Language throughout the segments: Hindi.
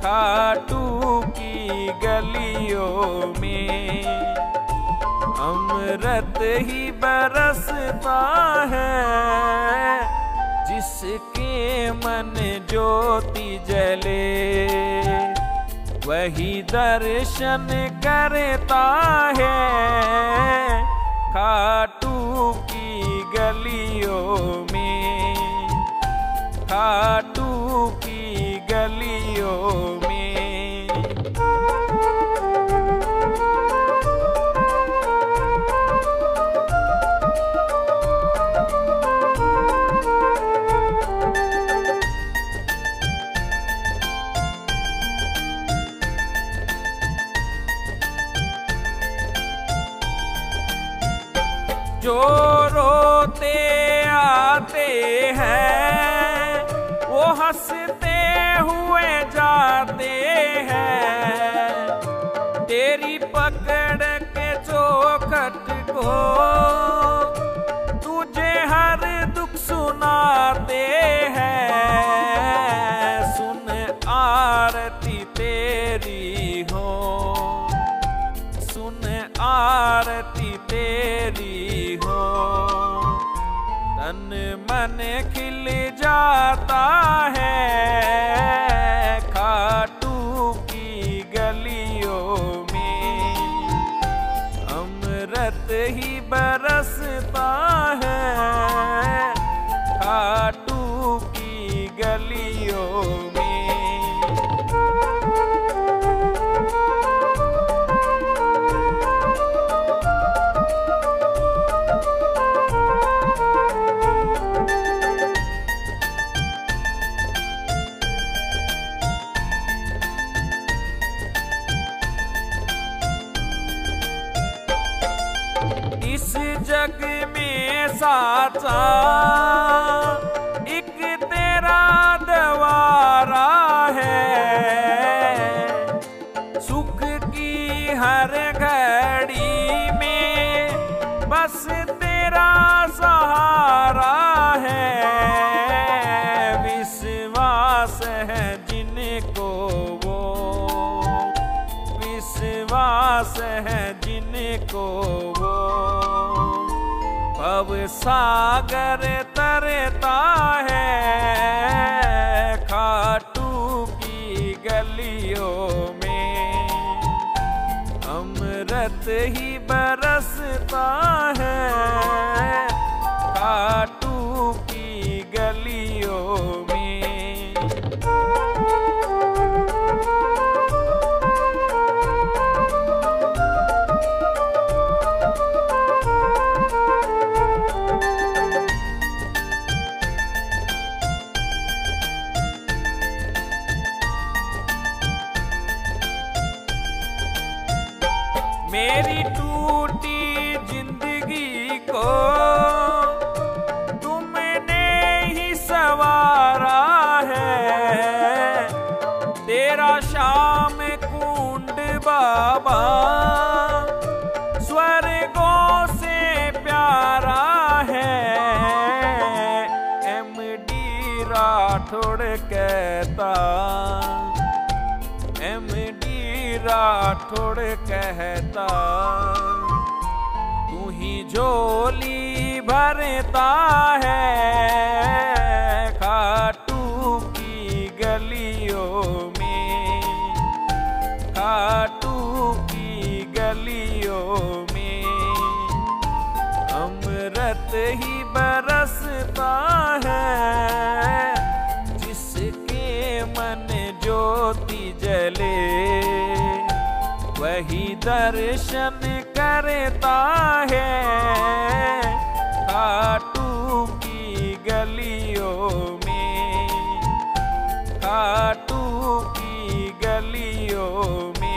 खाटू की गलियों में अमृत ही बरसता है, जिसके मन ज्योति जले वही दर्शन करता है। खाटू की गलियों में, खाटू की गलियों में। जो रोते आते हैं वो हंसते हुए जाते हैं, तेरी पकड़ के चौखट को तुझे हर दुख सुनाते हैं। सुन आरती तेरी हो, सुन आरती तेरी हो, तन मन खिल जाता है। खाटू की गलियों में अमृत ही बरसता है। खाटू की गलियों में। इस जग में साचा एक तेरा द्वारा है, सुख की हर घड़ी में बस तेरा सहारा है। विश्वास है जिनको वो, विश्वास है जिनको वो, भव सागर तरता है। खाटू की गलियों में अमृत ही बरसता है। खाटू की गलियों में। मेरी टूटी जिंदगी को तुमने ही संवारा है, तेरा श्याम कुंड बाबा स्वर्गों से प्यारा है। एमडी राठौड़ कहता, एमडी राठौड़ कहता, तू ही झोली भरता है। खाटू की गलियों में, खाटू की गलियों में अमृत ही बरसता है। जिसके मन ज्योति जले वही दर्शन करता है। खाटू की गलियों में, खाटू की गलियों में।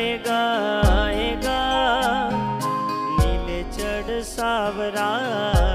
सावरा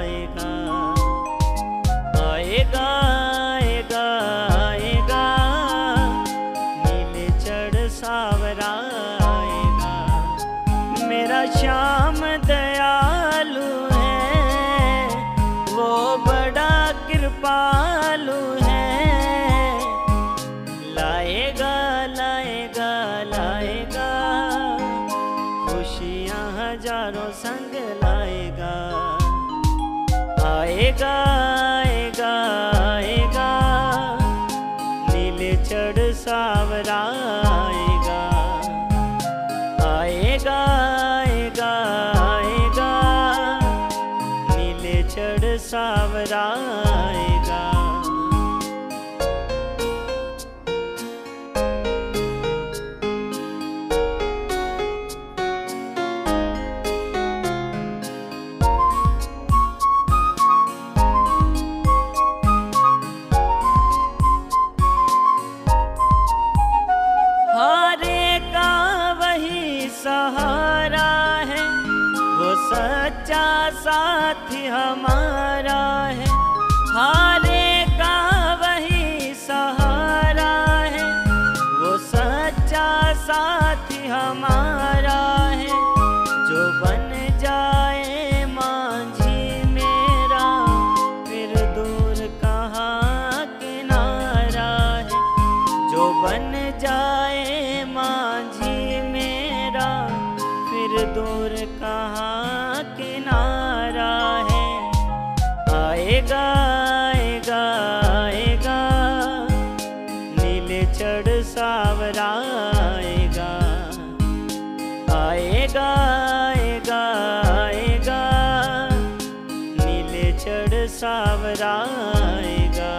आएगा आएगा आएगा, नीले चढ़ सावरा आएगा। आएगा आएगा आएगा, नीले चढ़ सावरा आएगा। हारे का वही सहारा है, वो सच्चा साथी हमारा है। हारे का वही सहारा है, वो सच्चा साथी हमारा है। जो बन जाए मांझी मेरा, फिर दूर कहाँ किनारा है। जो बन जाए मांझी मेरा, फिर दूर कहाँ किनारा है। आएगा आएगा आएगा, नीले चढ़ सावरा आएगा। आएगा आएगा आएगा, नीले चढ़ सावरा आएगा।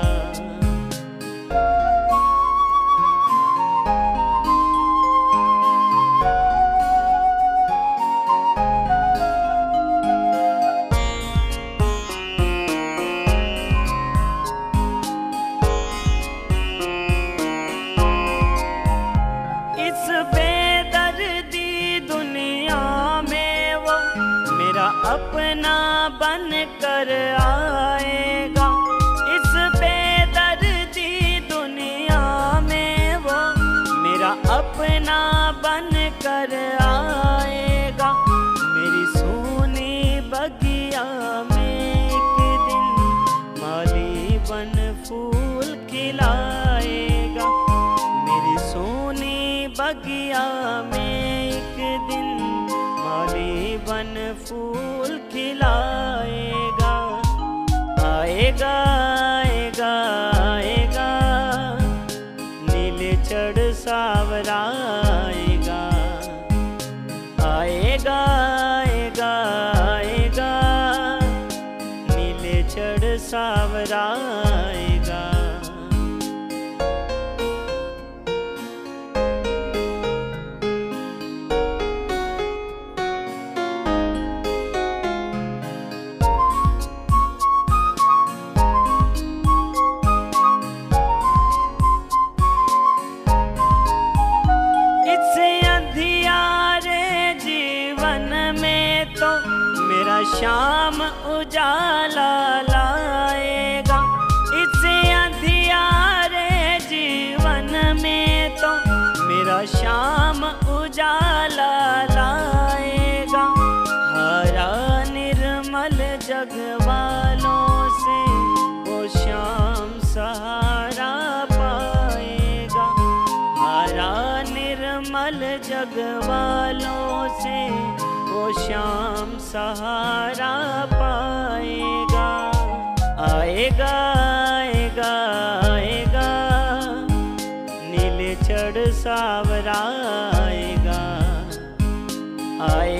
इस बेदर्दी दुनिया में वो मेरा अपना बन कर आएगा। इस बेदर्दी दुनिया में वो मेरा अपना बन कर आएगा। मेरी सोनी बगिया में एक दिन माली बन फूल खिलाएगा। मेरी सोनी बगिया में एक दिन माली बन फूल खिलाएगा। आएगा आएगा आएगा, नीले चढ़ सावरा आएगा। आएगा आएगा आएगा, नीले चढ़ सावरा आएगा। शाम उजाला लाएगा। इससे अंधियारे जीवन में तो मेरा शाम उजाला लाएगा। हरा निर्मल जग वालों से वो शाम सहारा पाएगा। हरा निर्मल जग वालों से वो शाम सहारा पाएगा। आएगा आएगा आएगा, नीले चढ़ सावरा आएगा। आएगा